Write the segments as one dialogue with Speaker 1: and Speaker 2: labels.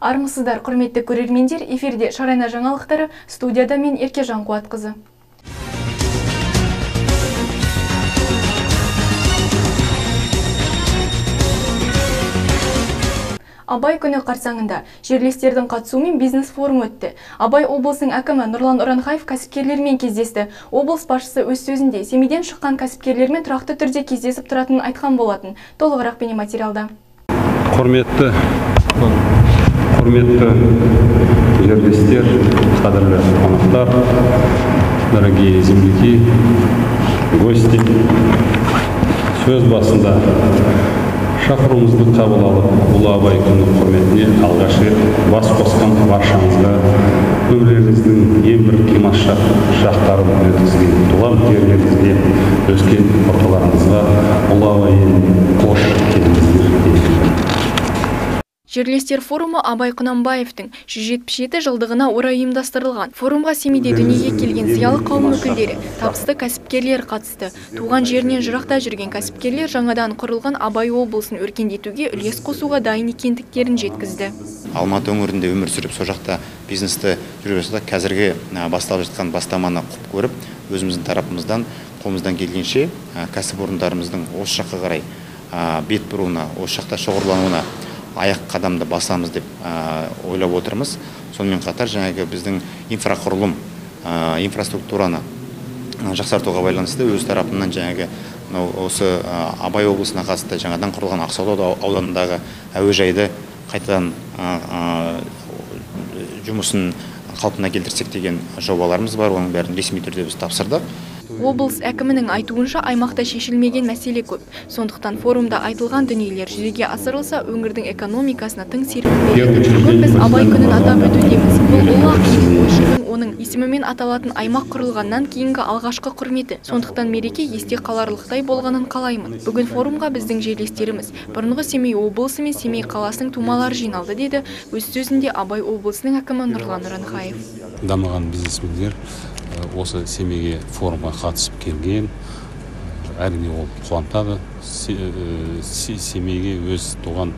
Speaker 1: Армысыздар, құрметті көрермендер, эфирде Шарайна жаңалықтары, студияда мен Еркежан Қуатқызы. Абай күні қарсаңында жерлестердің қатысуымен бизнес-форум өтті. Абай облысының әкімі Нұрлан Ұранхаев кәсіпкерлермен кездесті. Облыс басшысы өз сөзінде семейден шыққан кәсіпкерлермен тұрақты түрде кездесіп тұратынын айтқан болатын. Толығырақ бейнематериалда.
Speaker 2: Құрметті жерлестер, қадірлі қонақтар, дорогие земляки, гости. Сөз басында шақыруымызды қабыл алып, ұлы Абай күні құрметіне алғаш рет бас қосқан баршаңызға өмірлеріңіздің ең бір қимас шақтарын өткізген туған жерлеріңізге, өскен ұрпақтарыңызға ұлы Абаймен қош келдіңіздер.
Speaker 1: Жерлестер форумы Абай Құнанбаевтың 177 жылдығына орай ұйымдастырылған. Форумға Семейде дүниеге келген зиялы қауым өкілдері, табысты кәсіпкерлер қатысты. Туған жерінен жырақта жүрген кәсіпкерлер жаңадан құрылған Абай облысын өркендетуге үлес қосуға дайын екендіктерін жеткізді.
Speaker 3: Алматы өңірінде өмір сүріп, сол жақта бизнесті жүргізуде қазіргі басталып жатқан бастаманы құп көріп, өзіміздің тарапымыздан қолымыздан келгенше кәсіпорындарымыздың осы жаққа қарай бет бұруына, осы жақта шоғырлануына аяқ қадамды басамыз деп ойлап отырмыз. Сонымен қатар жаңағы біздің инфрақұрылым, инфраструктураны жақсартуға байланысты өз тарапынан жаңағы осы Абай облысына қатысты жаңадан құрылған Ақсаулы ауданындағы әуежайды қайтадан жұмысын қалпына келтірсек деген жобаларымыз бар. Оның бәрін ресми түрде біз тапсырдық.
Speaker 1: Облыс әкімінің айтуынша аймақта шешілмеген мәселе көп. Сондықтан форумда айтылған дүниелер жүзеге асырылса, өңірдің экономикасына тың серпін береді. Бүгін біз Абай күнін атап өтудеміз. Бұл ұлы ақынның ойшылдың оның есімімен аталатын аймақ құрылғаннан кейінгі алғашқы құрметі. Сондықтан мереке есте қаларлықтай болғанын қалаймын. Бүгін форумға біздің жерлестеріміз бұрынғы Семей облысы мен Семей қаласының тумалары жиналды, деді өз сөзінде Абай облысының әкімі Нұрлан Ұранхаев.
Speaker 2: Дамыған бизнесмендер осы Семейге форумға қатысып келген, әрине ол қуантады. Семейге өз туған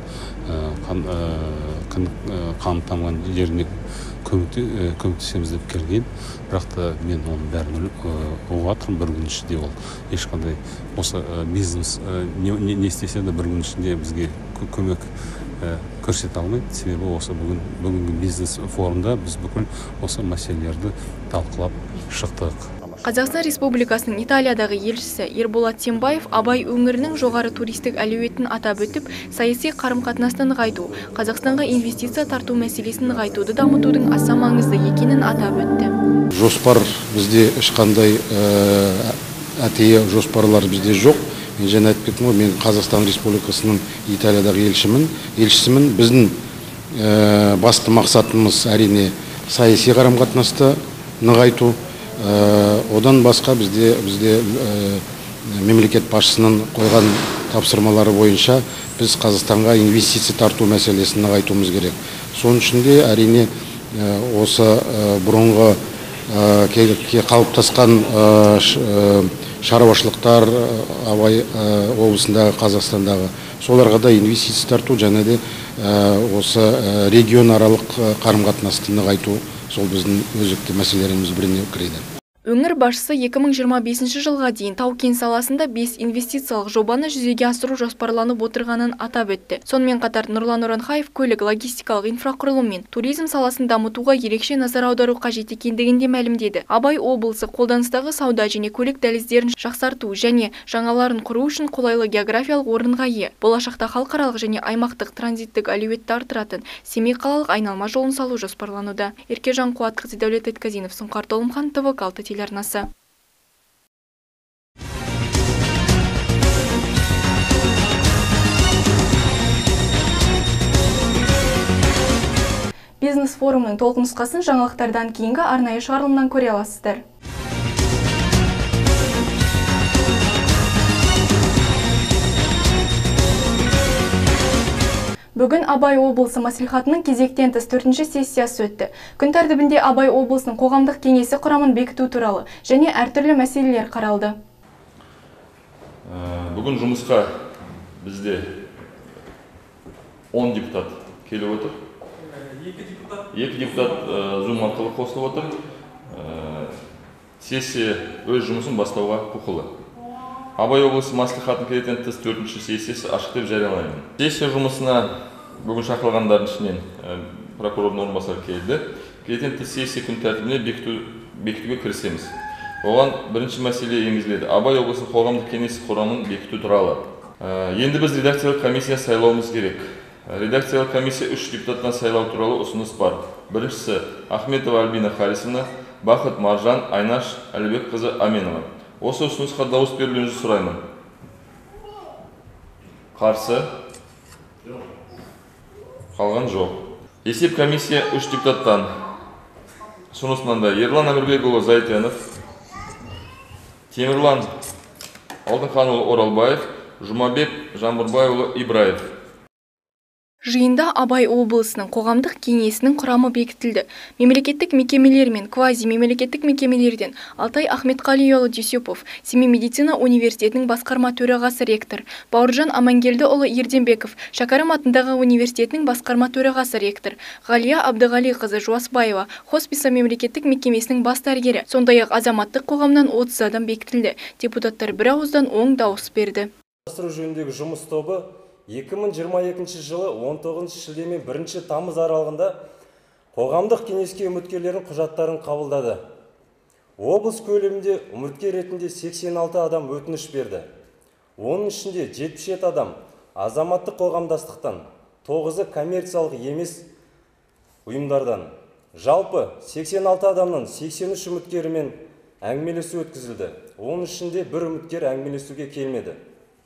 Speaker 2: қан тамған жеріне көмектесеміз деп келген. Бірақ та мен оның бәрін ұғып жатырмын. Bir күн ішінде ол ешқандай осы бизнес не істесе де бір күн ішінде бізге көмек көрсете алмайды. Себебі осы бүгінгі бизнес форумда біз бүкіл осы мәселелерді талқылап шықтық.
Speaker 1: Қазақстан Республикасының Италиядағы елшісі Ерболат Сембаев Абай өңірінің жоғары туристік әлеуетін атап өтіп, саяси қарым-қатынасты нығайту, Қазақстанға инвестиция тарту мәселесін нығайтуды дамытудың аса маңызды екенін атап өтті.
Speaker 4: Жоспар бізде ешқандай әтейі жоспарлар бізде жоқ. Мен жаңа айтып кеттім ғой, мен Қазақстан Республикасының Италиядағы елшісімін. Біздің басты мақсатымыз әрине саяси қарым-қатынасты нығайту. Одан басқа бізде мемлекет басшысының қойған тапсырмалары бойынша біз Қазақстанға инвестиция тарту мәселесін нығайтуымыз керек. Соның ішінде әрине осы бұрынғы қалыптасқан шаруашылықтар Абай облысындағы, Қазақстандағы, соларға да инвестиция тарту, және де осы регион аралық қарым-қатынасты нығайту, сол біздің өзекті мәселелеріміз біріне кіреді.
Speaker 1: Өңір басшысы 2025 жылға дейін тау-кен саласында 5 инвестициялық жобаны жүзеге асыру жоспарланып отырғанын атап өтті. Сонымен қатар Нұрлан Ұранхаев көлік логистикалық инфрақұрылым мен туризм саласын дамытуға ерекше назар аудару қажет екендігін де мәлімдеді. Абай облысы қолданыстағы сауда және көлік дәліздерін жақсарту және жаңаларын құру үшін қолайлы географиялық орынға ие. Болашақта халықаралық және аймақтық транзиттік әлеуетті арттыратын Семей қалалық айналма жолын салу жоспарлануда. Еркежан Қуатқызы, Дәулет Айтқазинов, Сұңқар Толымхан, ТВ-6 телеарнасы. Бизнес-форумның толық нұсқасын жаңалықтардан кейінгі арнайы шығарылымнан көре аласыздар. Бүгін Абай облысы мәслихатының кезектен тыс 4-ші сессиясы өтті. Күн тәртібінде Абай облысының қоғамдық кеңесі құрамын бекіту туралы және әртүрлі мәселелер қаралды.
Speaker 5: Бүгін жұмысқа бізде 10 депутат келіп отыр. Екі депутат Zoom арқылы қосылып отыр. Сессия өз жұмысын бастауға құқылы. Абай облысы мәслихатының келетін тыс 4-ші сессиясы ашық деп жариялаймын. Сессия жұмысына бүгін шақырылғандардың ішінен прокурордың орынбасары келді. Келетін тыс сессия күн тәртібіне бекітуге кірісеміз. Оған бірінші мәселе енгізіледі. Абай облысы қоғамдық кеңес құрамын бекіту туралы. Енді біз редакциялық комиссия сайлауымыз керек. Редакциялық комиссия 3 депутаттан сайлау туралы ұсыныс бар. Біріншісі Ахметова Альбина Харисовна, Бақыт Маржан, Айнаш Әлібек қызы Аменова. Осы ұсынысқа дауыс берулеріңізді сұраймын. Қарсы? Қалған жоқ. Есеп комиссия 3 депутаттан ұсынысынан да Ерлан Әмірбекұлы Зайтенов, Темірлан Алтынханұлы Оралбаев, Жұмабек Жамбырбайұлы Ибраев.
Speaker 1: Жиында Абай облысының қоғамдық кеңесінің құрамы бекітілді. Мемлекеттік мекемелер мен квази-мемлекеттік мекемелерден Алтай Ахметқалиұлы Дүйсепов, Семей медицина университетінің басқарма төрағасы ректор, Бауыржан Амангелдіұлы Ерденбеков, Шәкәрім атындағы университетінің басқарма төрағасы ректор, Ғалия Абдығалиқызы Жуасбаева, хосписа мемлекеттік мекемесінің бас дәрігері, сондай-ақ азаматтық қоғамнан 30 адам бекітілді. Депутаттар бір ауыздан оң дауыс берді.
Speaker 6: Жөніндегі жұмыс тобы 2022 жылы 19 шілде мен 1 тамыз аралығында қоғамдық кеңеске үміткерлердің құжаттарын қабылдады. Облыс көлемінде үміткер ретінде 86 адам өтініш берді. Оның ішінде 77 адам азаматтық қоғамдастықтан, 9-ы коммерциялық емес ұйымдардан. Жалпы 86 адамнан 83 үміткерімен әңгімелесу өткізілді. Оның ішінде бір үміткер әңгімелесуге келмеді.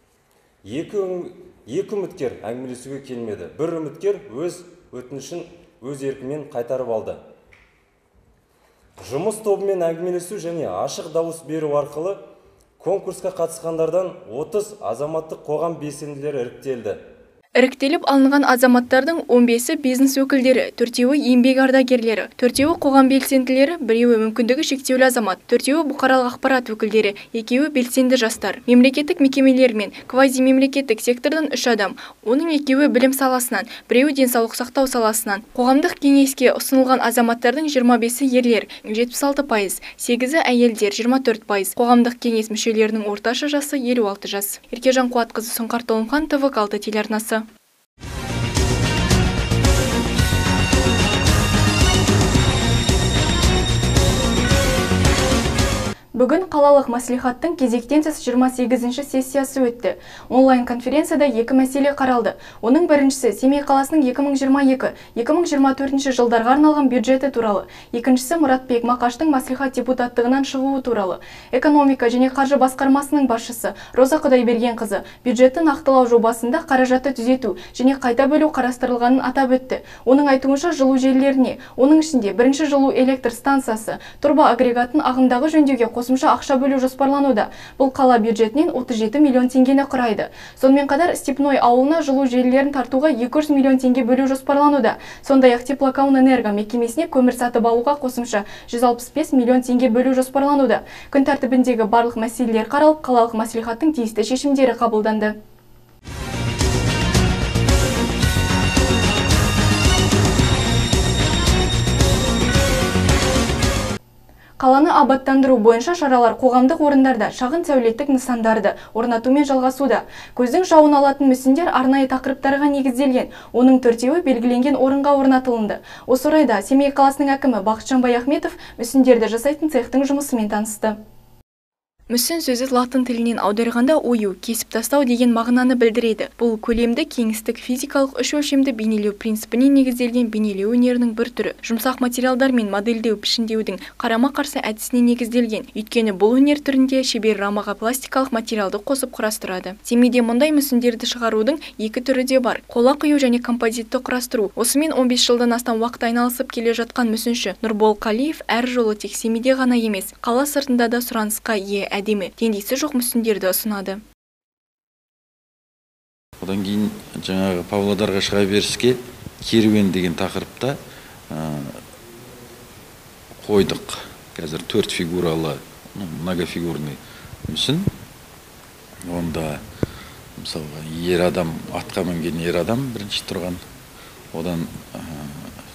Speaker 6: Екі үміткер әңгімелесуге келмеді. Бір үміткер өз өтінішін өз еркімен қайтарып алды. Жұмыс тобымен әңгімелесу және ашық дауыс беру арқылы конкурсқа қатысқандардан 30 азаматтық қоғам белсенділері іріктелді.
Speaker 1: Іріктеліп алынған азаматтардың 15-і бизнес өкілдері, 4-еуі еңбек ардагерлері, 4-еуі қоғам белсенділері, 1-еуі мүмкіндігі шектеулі азамат, 4-еуі бұқаралық ақпарат өкілдері, 2-еуі белсенді жастар. Мемлекеттік мекемелер мен квази-мемлекеттік сектордан 3 адам, оның 2-еуі білім саласынан, 1-еуі денсаулық сақтау саласынан. Қоғамдық кеңеске ұсынылған азаматтардың 25-і ерлер, 76%, 8-і әйелдер, 24%. Қоғамдық кеңес мүшелерінің орташа жасы 56 жас. Еркежан Қуатқызы, Сұңқар Толымхан, ТВ6 телеарнасы. Бүгін қалалық мәслихаттың кезектен тыс 28-ші сессиясы өтті. Онлайн конференцияда 2 мәселе қаралды. Оның біріншісі Семей қаласының 2022-2024 жылдарға арналған бюджеті туралы. Екіншісі Мұратбек Мақаштың мәслихат депутаттығынан шығуы туралы. Экономика және қаржы басқармасының басшысы Роза Құдайбергенқызы бюджетті нақтылау жобасында қаражатты түзету және қайта бөлу қарастырылғанын атап өтті. Оның айтуынша жылу желілеріне, оның ішінде бірінші жылу электр станциясы, турбо агрегатын ағымдағы жөндеуге қосымша ақша бөлу жоспарлануда. Бұл қала бюджетінен 37 миллион теңгені құрайды. Сонымен қатар Степной ауылына жылу желілерін тартуға 200 миллион теңге бөлу жоспарлануда. Сондай-ақ Теплокомэнерго мекемесіне көмір сатып алуға қосымша 165 миллион теңге бөлу жоспарлануда. Күн тәртібіндегі барлық мәселелер қаралып, қалалық мәслихаттың тиісті шешімдері қабылданды. Қаланы абаттандыру бойынша шаралар қоғамдық орындарда шағын сәулеттік нысандарды орнатумен жалғасуда. Көздің жауын алатын мүсіндер арнайы тақырыптарға негізделген, оның 4-еуі белгіленген орынға орнатылынды. Осы орайда Семей қаласының әкімі Бақытжан Баяхметов мүсіндерді жасайтын цехтың жұмысымен танысты. Мүсін сөзі латын тілінен аударғанда ою, кесіп тастау деген мағынаны білдіреді. Бұл көлемді кеңістік физикалық үш өлшемді бейнелеу принципіне негізделген бейнелеу өнерінің бір түрі. Жұмсақ материалдар мен модельдеу пішіндеудің қарама-қарсы әдісіне негізделген. Өйткені бұл өнер түрінде шебер рамаға пластикалық материалды қосып құрастырады. Семейде мұндай мүсіндерді шығарудың екі түрі де бар: қола құю және композитті құрастыру. Осымен 15 жылдан астам уақыт айналысып келе жатқан мүсінші Нұрбол Қалиев әр жолы тек Семейде ғана емес, қала сыртында да сұранысқа ие әдемі, теңдесі жоқ мүсіндерді ұсынады.
Speaker 7: Одан кейін жаңағы Павлодарға шыға беріске керуен деген тақырыпта қойдық. Қазір 4 фигуралы, многофигурный мүсін. Онда мысалға ер адам, атқа мінген ер адам бірінші тұрған. Одан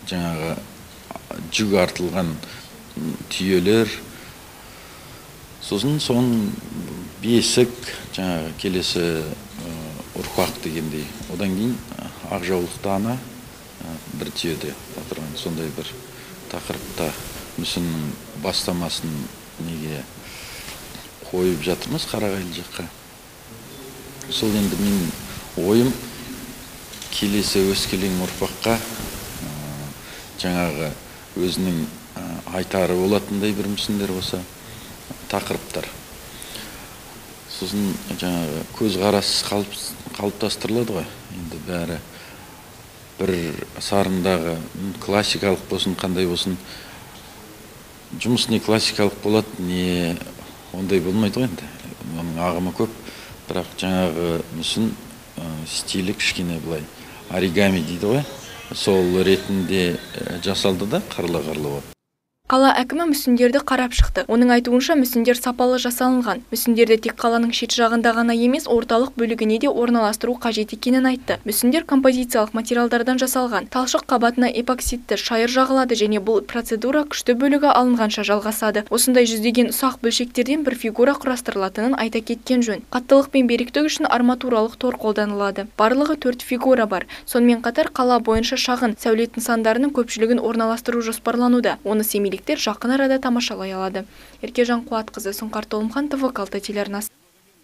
Speaker 7: жаңағы жүк артылған түйелер, сосын бесік, жаңағы келесі ұрпақ дегендей. Одан кейін ақжаулықты ана бір түйеде отырған, сондай бір тақырыпта мүсіннің бастамасын неге қойып жатырмыз Қарағайлы жаққа. Сол енді мен ойым келесі өскелең ұрпаққа жаңағы өзінің айтары болатындай бір мүсіндер болса, тақырыптар. Сосын жаңағы көзқарас қалыптастырылады ғой. Енді бәрі бір сарындағы классикалық болсын, қандай болсын, жұмыс не классикалық болады, не ондай болмайды ғой енді. Оның ағымы көп, бірақ жаңағы мүсін стилі кішкене былай оригами дейді ғой. Сол ретінде жасалды да, қарлы-қарлы болып.
Speaker 1: Қала әкімі мүсіндерді қарап шықты. Оның айтуынша мүсіндер сапалы жасалынған. Мүсіндерді тек қаланың шет жағында ғана емес, орталық бөлігіне де орналастыру қажет екенін айтты. Мүсіндер композициялық материалдардан жасалған. Талшық қабатына эпоксидті шайыр жағылады және бұл процедура күшті бөлігі алынғанша жалғасады. Осындай жүздеген ұсақ бөлшектерден бір фигура құрастырылатынын айта кеткен жөн. Қаттылық пен беріктік үшін арматуралық тор қолданылады. Барлығы 4 фигура бар. Сонымен қатар қала бойынша шағын сәулет нысандарының көпшілігін орналастыру жоспарлануда. Оны семейлік жақын арада тамашалай алады. Еркежан Қуатқызы, Сұңқар Толымхан, ТВ Қалта телеарнасы.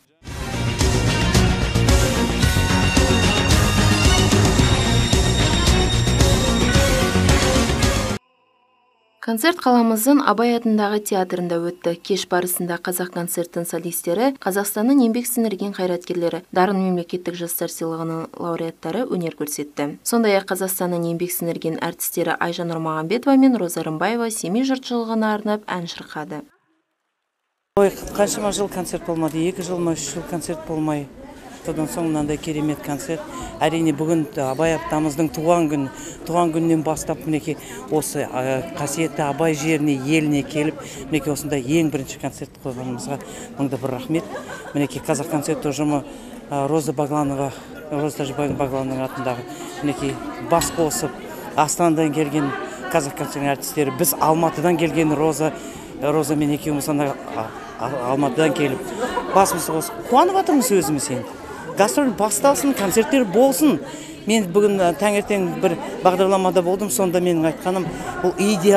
Speaker 1: Концерт қаламыздың Абай атындағы театрында өтті. Кеш барысында Қазақконцерттің солистері, Қазақстанның еңбек сіңірген қайраткерлері, дарын мемлекеттік жастар сыйлығының лауреаттары өнер көрсетті. Сондай-ақ Қазақстанның еңбек сіңірген әртістері Айжан Нұрмағамбетова мен Роза Рымбаева семей жұртшылығына арнап ән шырқады.
Speaker 8: Ой, қаншама жыл концерт болмады, 2 жыл ма 3 жыл концерт болмай. Содан соң мынандай керемет концерт. Әрине бүгін Абай атамыздың туған күннен бастап мінекей осы қасиетті Абай жеріне, еліне келіп, мінекей осындай ең бірінші концерт қойғанымызға мыңда бір рахмет. Мінекей Қазақконцерт ұжымы Роза Бағланованың атындағы мінекей бас қосып, Астанадан келген Қазақконцерттің әртістері, біз Алматыдан келген Роза мен екеуміз Алматыдан келіп басымызды қосып қуанып жатырмыз өзіміз енді. Гастроль басталсын, концерттер болсын. Мен бүгін таңертең бір бағдарламада болдым, сонда менің айтқаным бұл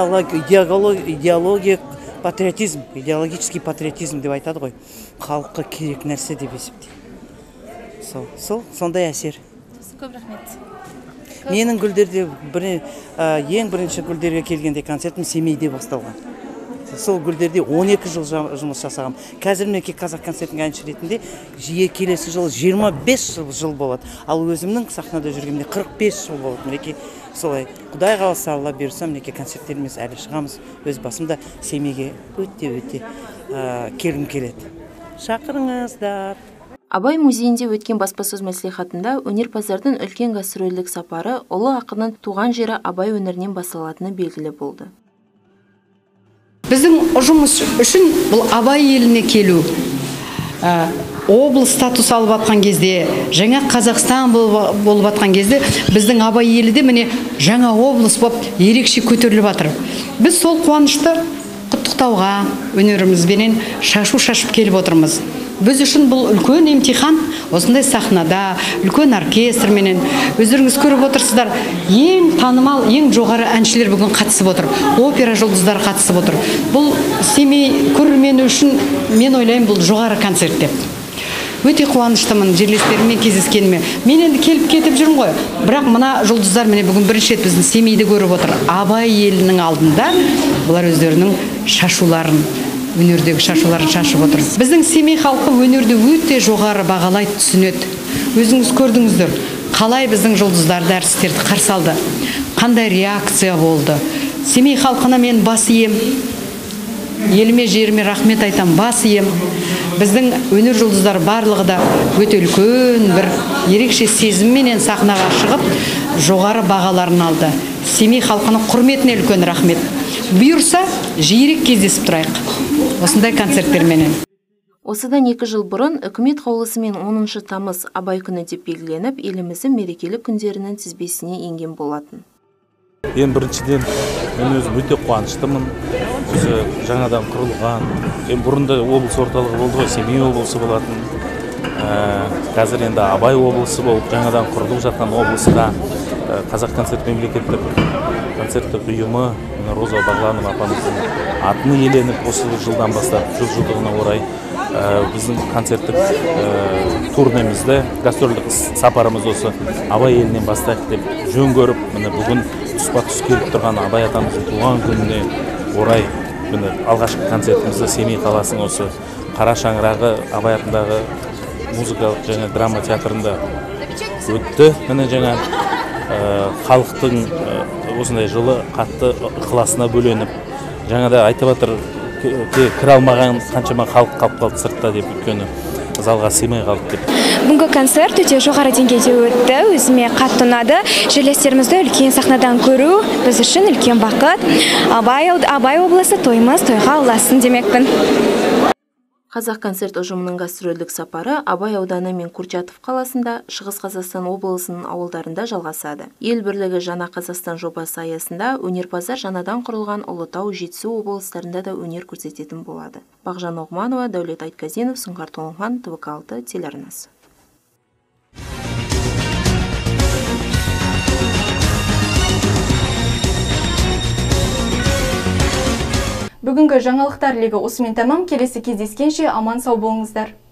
Speaker 8: идеологический патриотизм деп айтады ғой. Халыққа керек нәрсе деп есептеймін. Сондай әсер.
Speaker 9: Көп рахмет.
Speaker 8: Менің гүлдерде ең бірінші гүлдерге келгенде концертім Семейде басталған. Сол гүлдерде 12 жыл жұмыс жасағам. Қазір мінекей Қазақконцерттің әнші ретінде келесі жыл 25 жыл болады. Ал өзімнің сахнада жүргенде 45 жыл болады. Мінекей солай. Құдай қаласа Алла бұйырса мінекей концерттеріміз әлі шығамыз. Өз басымда Семейге өте келгім келеді. Шақырыңыздар.
Speaker 9: Абай музейінде өткен баспасөз мәслихатында өнерпаздардың үлкен гастрольдік сапары ұлы ақынның туған жері Абай өңірінен басталатыны белгілі болды.
Speaker 10: Біздің ұжымыз үшін бұл Абай еліне келу, облыс статус алып атқан кезде, жаңа Қазақстан болып атқан кезде, біздің Абай елі де міне жаңа облыс болып ерекше көтеріліп жатыр. Біз сол қуанышты құттықтауға өнерімізбенен шашу шашып келіп отырмыз. Біз үшін бұл үлкен емтихан, осындай сахнада, үлкен оркестрменен, өздеріңіз көріп отырсыздар, ең танымал, ең жоғары әншілер бүгін қатысып отыр, опера жұлдыздары қатысып отыр. Бұл Семей көрермені үшін мен ойлаймын бұл жоғары концерт деп. Өте қуаныштымын жерлестеріммен кездескеніме. Мен енді келіп кетіп жүрмін ғой. Бірақ мына жұлдыздар міне бүгін бірінші рет біздің Семейді көріп отыр. Абай елінің алдында бұлар өздерінің шашуларын, өнердегі шашуларын шашып отыр. Біздің Семей халқы өнерді өте жоғары бағалайды, түсінеді. Өзіңіз көрдіңіздер, қалай біздің жұлдыздарды, әртістерді қарсы алды. Қандай реакция болды. Семей халқына мен бас ием. Еліме, жеріме рахмет айтам, бас ием. Біздің өнер жұлдыздар барлығы да өте үлкен бір ерекше сезімменен сахнаға шығып, жоғары бағаларын алды. Семей халқының құрметіне үлкен рахмет. Бұйырса, жиірек кездесіп тұрайық. Осындай концерттерменен.
Speaker 9: Осыдан 2 жыл бұрын үкімет қаулысымен 10 тамыз Абай күні деп белгіленіп, еліміздің мерекелік күндерінің тізбесіне енген болатын.
Speaker 11: Ең біріншіден мен өзім өте қуаныштымын. Өзі жаңадан құрылған. Бұрында облыс орталығы болды ғой, Семей облысы болатын. Қазір енді Абай облысы болып, жаңадан құрылып жатқан облысқа Қазақконцерт мемлекеттік концерттік ұйымы Роза Бағланова апамыздың атын иеленіп, осы жылдан бастап 100 жылдығына орай біздің концерттік турнемізді, гастрольдік сапарымыз осы Абай елінен бастайық деп жөн көріп, міне бүгін тұспа-тұс келіп тұрған Абай атамыздың туған күніне орай міне алғашқы концертімізді Семей қаласының осы Қара шаңырағы Абай атындағы музыкалық және драма театрында өтті. Міне жаңа халықтың осындай жылы қатты ықыласына бөленіп, жаңада айтып жатыр, кіре алмаған қаншама халық қалып қалды сыртта деп, өйткені залға сыймай қалды деп.
Speaker 12: Бүгінгі концерт өте жоғары деңгейде өтті, өзіме қатты ұнады. Жерлестерімізді үлкен сахнадан көру біз үшін үлкен бақыт. Абай облысы тойымыз тойға ұласын демекпін.
Speaker 9: Қазақконцерт ұжымының гастрольдік сапары Абай ауданы мен Курчатов қаласында, Шығыс Қазақстан облысының ауылдарында жалғасады. Ел бірлігі Жаңа Қазақстан жобасы аясында өнерпаздар жаңадан құрылған Ұлытау, Жетісу облыстарында да өнер көрсететін болады. Бағжан Оғманова, Дәулет Айтказенов, Сұңғар Толымхан, ТВ6 телеарнасы.
Speaker 1: Бүгінгі жаңалықтар легі осымен тәмам. Келесі кездескенше аман сау болыңыздар.